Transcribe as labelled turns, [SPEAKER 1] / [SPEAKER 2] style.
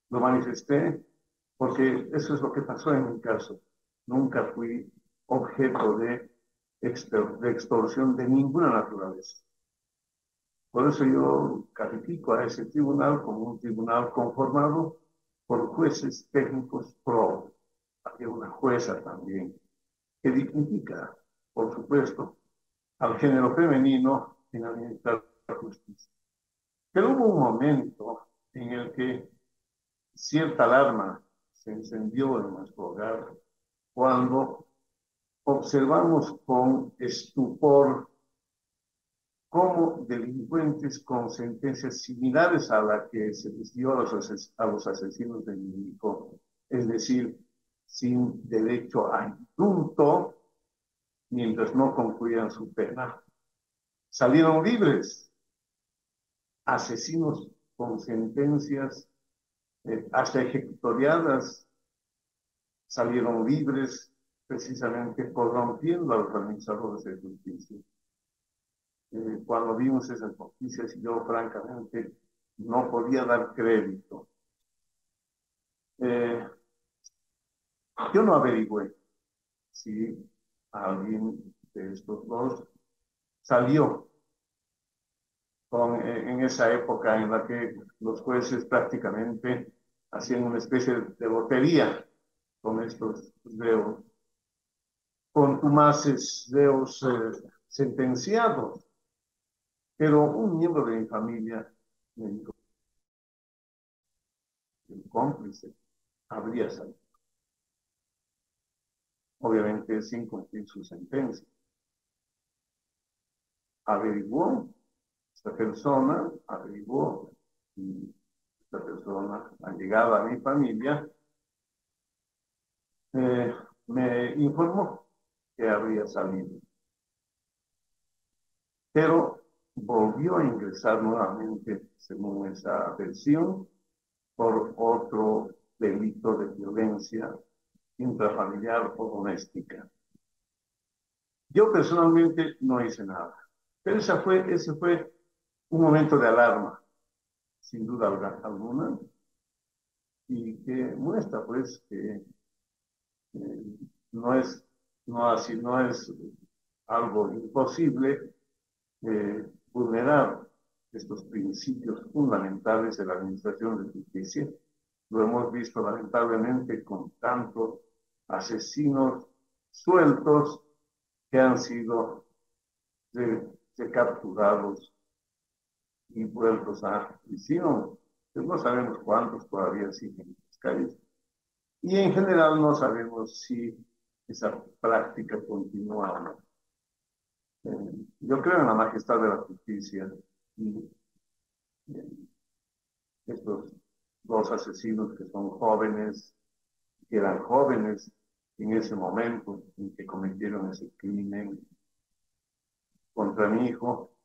[SPEAKER 1] Lo manifesté porque eso es lo que pasó en mi caso. Nunca fui objeto de extorsión de ninguna naturaleza. Por eso yo califico a ese tribunal como un tribunal conformado por jueces técnicos pro. Había una jueza también que dignifica, por supuesto, al género femenino en administrar la justicia. Pero hubo un momento en el que cierta alarma se encendió en nuestro hogar cuando observamos con estupor cómo delincuentes con sentencias similares a la que se les dio a los asesinos de mi hijo, es decir, sin derecho a indulto mientras no concluían su pena, salieron libres, asesinos con sentencias hasta ejecutoriadas salieron libres precisamente corrompiendo a los administradores de justicia. Cuando vimos esas noticias, yo francamente no podía dar crédito. Eh, yo no averigüé si alguien de estos dos salió en esa época en la que los jueces prácticamente hacían una especie de lotería con estos reos contumaces, reos sentenciados. Pero un miembro de mi familia me dijo que el cómplice habría salido, obviamente sin cumplir su sentencia. Averiguó esta persona, averiguó y esta persona, al llegar a mi familia, eh, me informó que habría salido, pero volvió a ingresar nuevamente, según esa versión, por otro delito de violencia intrafamiliar o doméstica. Yo personalmente no hice nada, pero ese fue un momento de alarma, sin duda alguna, y que muestra pues que eh, no es, no así, no es algo imposible vulnerar estos principios fundamentales de la administración de justicia. Lo hemos visto lamentablemente con tantos asesinos sueltos que han sido recapturados y vueltos a prisión. Pues no sabemos cuántos todavía siguen en las calles. Y en general no sabemos si esa práctica continúa o no. Yo creo en la majestad de la justicia y eh, estos dos asesinos que son jóvenes, que eran jóvenes en ese momento en que cometieron ese crimen contra mi hijo,